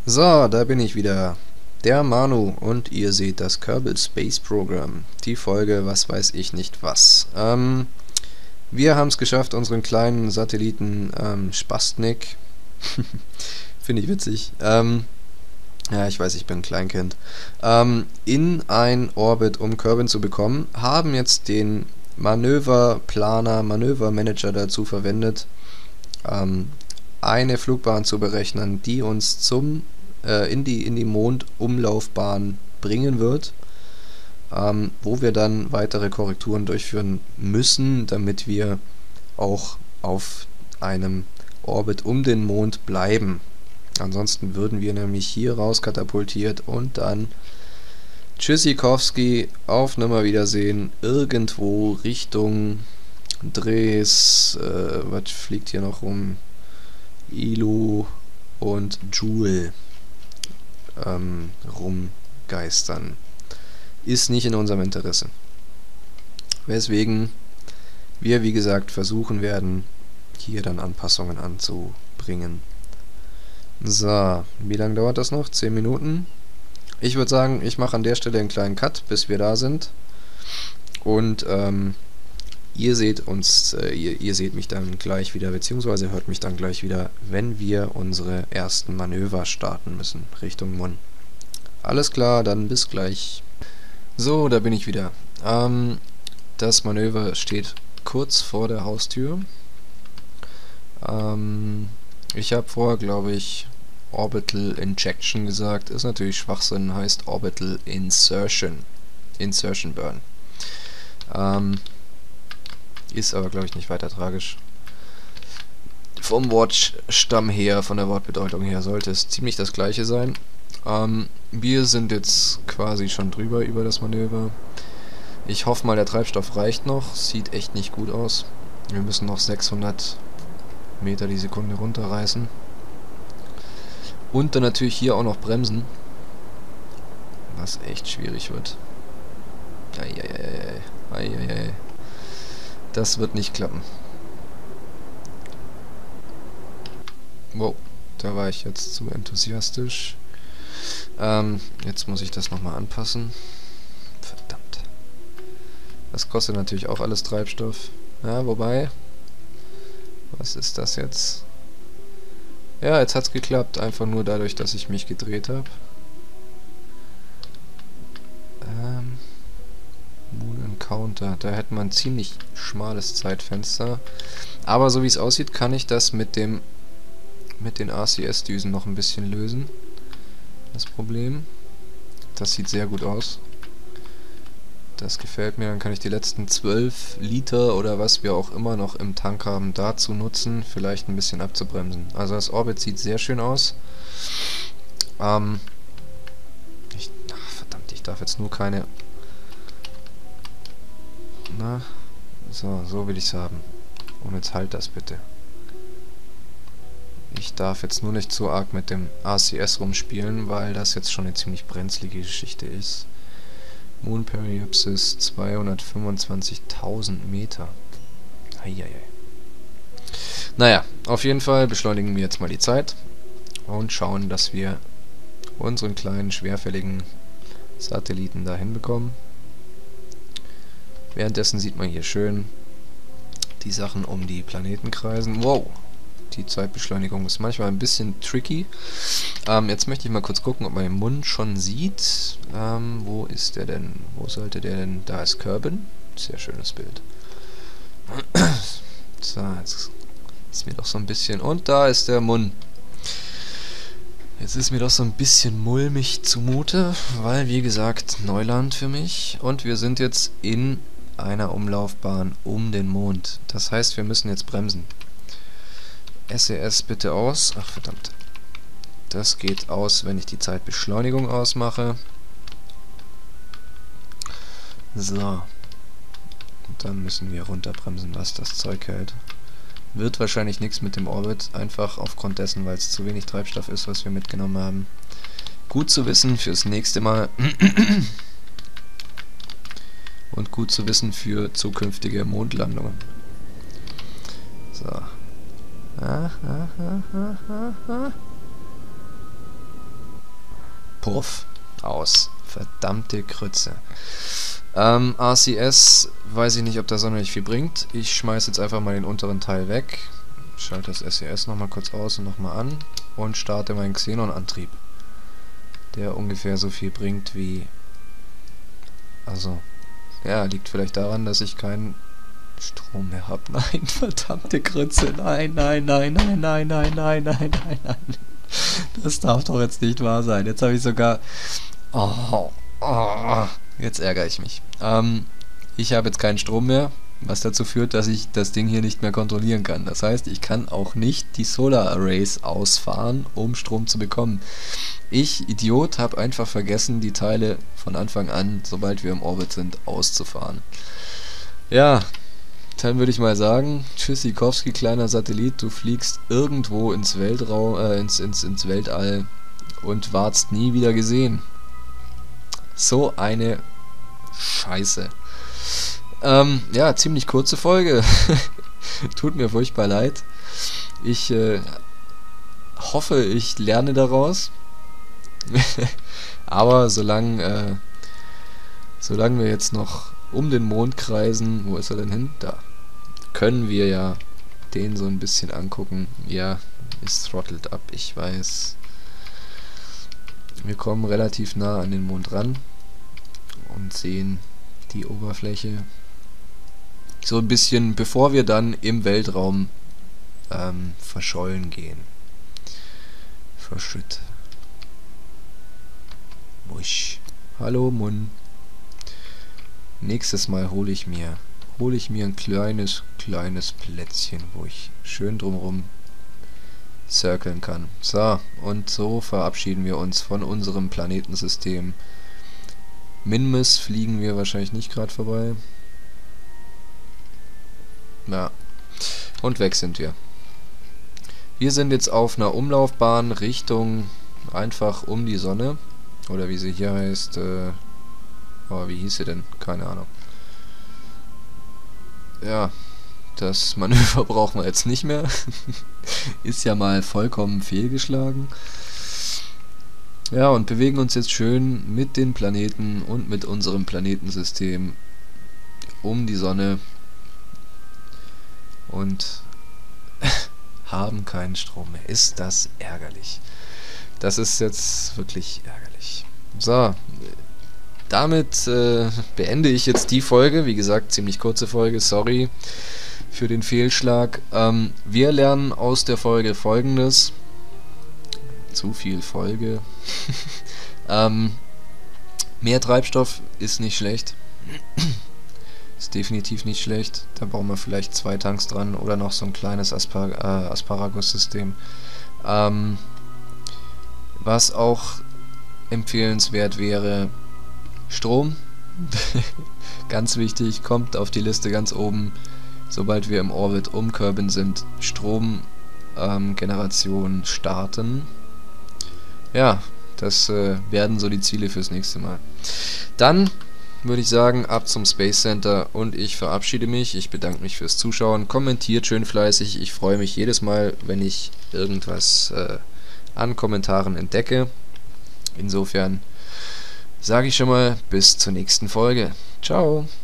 So, da bin ich wieder. Der Manu und ihr seht das Kerbal Space Program. Die Folge was weiß ich nicht was. Wir haben es geschafft, unseren kleinen Satelliten Spastnik, finde ich witzig, ja, ich weiß, ich bin ein Kleinkind, in ein Orbit um Kerbin zu bekommen, haben jetzt den Manöverplaner, Manövermanager dazu verwendet, eine Flugbahn zu berechnen, die uns in die Mondumlaufbahn bringen wird, wo wir dann weitere Korrekturen durchführen müssen, damit wir auch auf einem Orbit um den Mond bleiben. Ansonsten würden wir nämlich hier raus katapultiert und dann Tschüssikowski, auf Nimmerwiedersehen, irgendwo Richtung Dres, was fliegt hier noch rum? Ilu und Joule rumgeistern. Ist nicht in unserem Interesse. Weswegen wir, wie gesagt, versuchen werden, hier dann Anpassungen anzubringen. So, wie lange dauert das noch? 10 Minuten? Ich würde sagen, ich mache an der Stelle einen kleinen Cut, bis wir da sind. Und ihr seht mich dann gleich wieder, beziehungsweise hört mich dann gleich wieder, wenn wir unsere ersten Manöver starten müssen, Richtung Mon. Alles klar, dann bis gleich. So, da bin ich wieder. Das Manöver steht kurz vor der Haustür. Ich habe vorher, glaube ich, Orbital Injection gesagt. Ist natürlich Schwachsinn, heißt Orbital Insertion. Insertion Burn. Ist aber, glaube ich, nicht weiter tragisch. Vom Wortstamm her, von der Wortbedeutung her, sollte es ziemlich das gleiche sein. Wir sind jetzt quasi schon drüber über das Manöver. Ich hoffe mal, der Treibstoff reicht noch. Sieht echt nicht gut aus. Wir müssen noch 600 Meter die Sekunde runterreißen. Und dann natürlich hier auch noch bremsen. Was echt schwierig wird. Eieiei. Das wird nicht klappen. Wow, da war ich jetzt zu enthusiastisch. Jetzt muss ich das nochmal anpassen. Verdammt. Das kostet natürlich auch alles Treibstoff. Ja, wobei... Was ist das jetzt? Ja, jetzt hat's geklappt. Einfach nur dadurch, dass ich mich gedreht habe. Moon Encounter. Da hätte man ein ziemlich schmales Zeitfenster. Aber so wie es aussieht, kann ich das mit den RCS-Düsen noch ein bisschen lösen. Das Problem. Das sieht sehr gut aus. Das gefällt mir. Dann kann ich die letzten 12 Liter oder was wir auch immer noch im Tank haben, dazu nutzen, vielleicht ein bisschen abzubremsen. Also das Orbit sieht sehr schön aus. Verdammt, ich darf jetzt nur keine... Na, so will ich's haben. Und jetzt halt das bitte. Ich darf jetzt nur nicht zu arg mit dem RCS rumspielen, weil das jetzt schon eine ziemlich brenzlige Geschichte ist. Moon Periapsis 225.000 Meter. Eieiei. Naja, auf jeden Fall beschleunigen wir jetzt mal die Zeit und schauen, dass wir unseren kleinen, schwerfälligen Satelliten da hinbekommen. Währenddessen sieht man hier schön die Sachen um die Planeten kreisen. Wow! Die Zeitbeschleunigung ist manchmal ein bisschen tricky. Jetzt möchte ich mal kurz gucken, ob man den Mund schon sieht. Wo ist der denn? Wo sollte der denn? Da ist Kerbin. Sehr schönes Bild. So, jetzt ist mir doch so ein bisschen... Und da ist der Mund. Jetzt ist mir doch so ein bisschen mulmig zumute, weil, wie gesagt, Neuland für mich. Und wir sind jetzt in einer Umlaufbahn um den Mond. Das heißt, wir müssen jetzt bremsen. SES bitte aus. Ach verdammt. Das geht aus, wenn ich die Zeitbeschleunigung ausmache. So. Und dann müssen wir runterbremsen, was das Zeug hält. Wird wahrscheinlich nichts mit dem Orbit, einfach aufgrund dessen, weil es zu wenig Treibstoff ist, was wir mitgenommen haben. Gut zu wissen fürs nächste Mal. Und gut zu wissen für zukünftige Mondlandungen. So. Puff. Aus. Verdammte Krütze. RCS, weiß ich nicht, ob das sonderlich viel bringt. Ich schmeiße jetzt einfach mal den unteren Teil weg. Schalte das SES nochmal kurz aus und nochmal an. Und starte meinen Xenon-Antrieb. Der ungefähr so viel bringt wie... Also, ja, liegt vielleicht daran, dass ich keinen Strom mehr habe. Nein, verdammte Krütze. Nein, nein, nein, nein, nein, nein, nein, nein, nein, nein. Das darf doch jetzt nicht wahr sein. Jetzt habe ich sogar... jetzt ärgere ich mich. Ich habe jetzt keinen Strom mehr, was dazu führt, dass ich das Ding hier nicht mehr kontrollieren kann. Das heißt, ich kann auch nicht die Solar Arrays ausfahren, um Strom zu bekommen. Ich, Idiot, habe einfach vergessen, die Teile von Anfang an, sobald wir im Orbit sind, auszufahren. Ja, dann würde ich mal sagen, Tschüssikowski, kleiner Satellit, du fliegst irgendwo ins Weltraum, ins Weltall und wardst nie wieder gesehen. So eine Scheiße. Ja, ziemlich kurze Folge. Tut mir furchtbar leid. Ich hoffe, ich lerne daraus. Aber solange wir jetzt noch um den Mond kreisen, wo ist er denn hin? Da. Können wir ja den so ein bisschen angucken. Ja, ist throttled up, ich weiß. Wir kommen relativ nah an den Mond ran und sehen die Oberfläche so ein bisschen, bevor wir dann im Weltraum verschollen gehen. Verschütt. Wusch. Hallo Mun. Nächstes Mal hole ich mir ein kleines Plätzchen, wo ich schön drumherum circlen kann. So, und so verabschieden wir uns von unserem Planetensystem. Minmus fliegen wir wahrscheinlich nicht gerade vorbei. Ja, und weg sind wir. Wir sind jetzt auf einer Umlaufbahn Richtung einfach um die Sonne. Oder wie sie hier heißt, wie hieß sie denn? Keine Ahnung. Ja, das Manöver brauchen wir jetzt nicht mehr. Ist ja mal vollkommen fehlgeschlagen. Ja, und bewegen uns jetzt schön mit den Planeten und mit unserem Planetensystem um die Sonne und haben keinen Strom mehr. Ist das ärgerlich. Das ist jetzt wirklich ärgerlich. So, damit beende ich jetzt die Folge. Wie gesagt, ziemlich kurze Folge, sorry für den Fehlschlag. Wir lernen aus der Folge Folgendes. Zu viel Folge. Mehr Treibstoff ist nicht schlecht. Ist definitiv nicht schlecht. Da brauchen wir vielleicht 2 Tanks dran oder noch so ein kleines Asparagus-System. Was auch empfehlenswert wäre, Strom. Ganz wichtig, kommt auf die Liste ganz oben, sobald wir im Orbit um Kerbin sind, Stromgeneration starten. Ja, das werden so die Ziele fürs nächste Mal. Dann würde ich sagen, ab zum Space Center und ich verabschiede mich. Ich bedanke mich fürs Zuschauen. Kommentiert schön fleißig. Ich freue mich jedes Mal, wenn ich irgendwas an Kommentaren entdecke. Insofern sage ich schon mal bis zur nächsten Folge. Ciao!